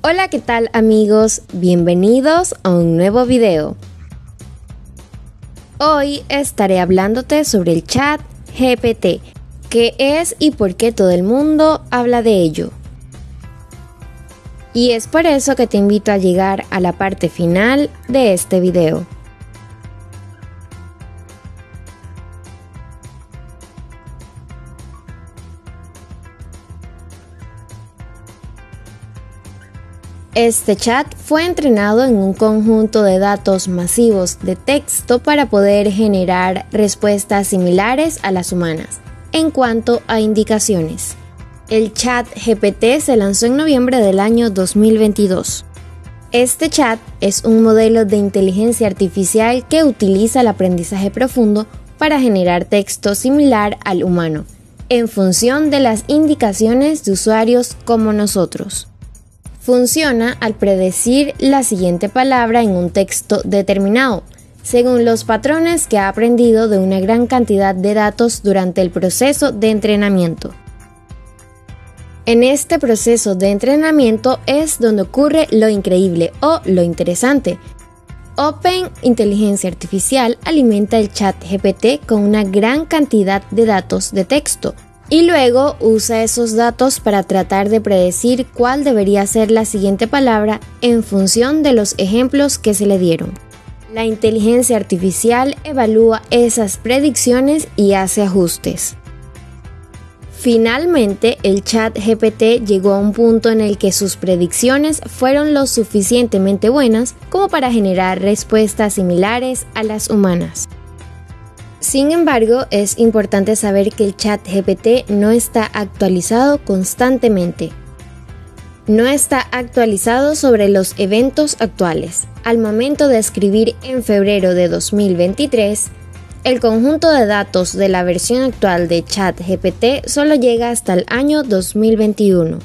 Hola, ¿qué tal amigos? Bienvenidos a un nuevo video. Hoy estaré hablándote sobre el ChatGPT, qué es y por qué todo el mundo habla de ello. Y es por eso que te invito a llegar a la parte final de este video. Este chat fue entrenado en un conjunto de datos masivos de texto para poder generar respuestas similares a las humanas en cuanto a indicaciones. El ChatGPT se lanzó en noviembre del año 2022. Este chat es un modelo de inteligencia artificial que utiliza el aprendizaje profundo para generar texto similar al humano, en función de las indicaciones de usuarios como nosotros. Funciona al predecir la siguiente palabra en un texto determinado, según los patrones que ha aprendido de una gran cantidad de datos durante el proceso de entrenamiento. En este proceso de entrenamiento es donde ocurre lo increíble o lo interesante. Open Inteligencia Artificial alimenta el ChatGPT con una gran cantidad de datos de texto, y luego usa esos datos para tratar de predecir cuál debería ser la siguiente palabra en función de los ejemplos que se le dieron. La inteligencia artificial evalúa esas predicciones y hace ajustes. Finalmente, el ChatGPT llegó a un punto en el que sus predicciones fueron lo suficientemente buenas como para generar respuestas similares a las humanas. Sin embargo, es importante saber que el ChatGPT no está actualizado constantemente. No está actualizado sobre los eventos actuales. Al momento de escribir en febrero de 2023, el conjunto de datos de la versión actual de ChatGPT solo llega hasta el año 2021.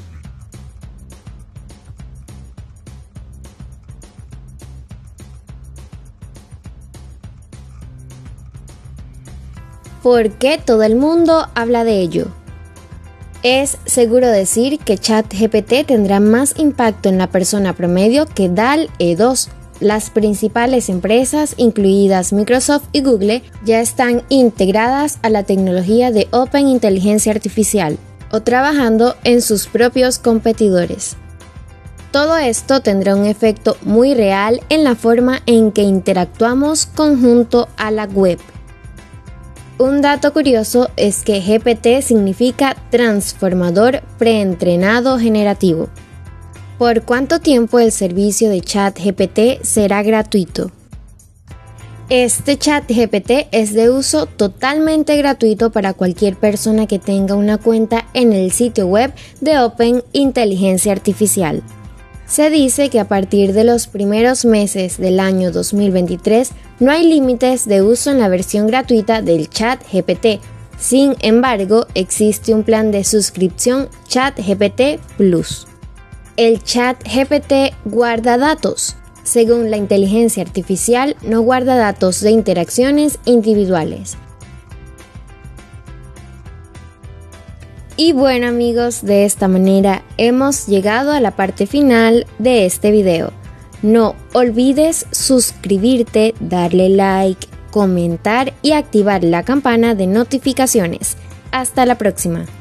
¿Por qué todo el mundo habla de ello? Es seguro decir que ChatGPT tendrá más impacto en la persona promedio que DALL-E 2. Las principales empresas, incluidas Microsoft y Google, ya están integradas a la tecnología de Open Inteligencia Artificial o trabajando en sus propios competidores. Todo esto tendrá un efecto muy real en la forma en que interactuamos junto a la web. Un dato curioso es que GPT significa Transformador Preentrenado Generativo. ¿Por cuánto tiempo el servicio de ChatGPT será gratuito? Este ChatGPT es de uso totalmente gratuito para cualquier persona que tenga una cuenta en el sitio web de Open Inteligencia Artificial. Se dice que a partir de los primeros meses del año 2023 no hay límites de uso en la versión gratuita del ChatGPT. Sin embargo, existe un plan de suscripción ChatGPT Plus. El ChatGPT guarda datos. Según la inteligencia artificial, no guarda datos de interacciones individuales. Y bueno amigos, de esta manera hemos llegado a la parte final de este video. No olvides suscribirte, darle like, comentar y activar la campana de notificaciones. Hasta la próxima.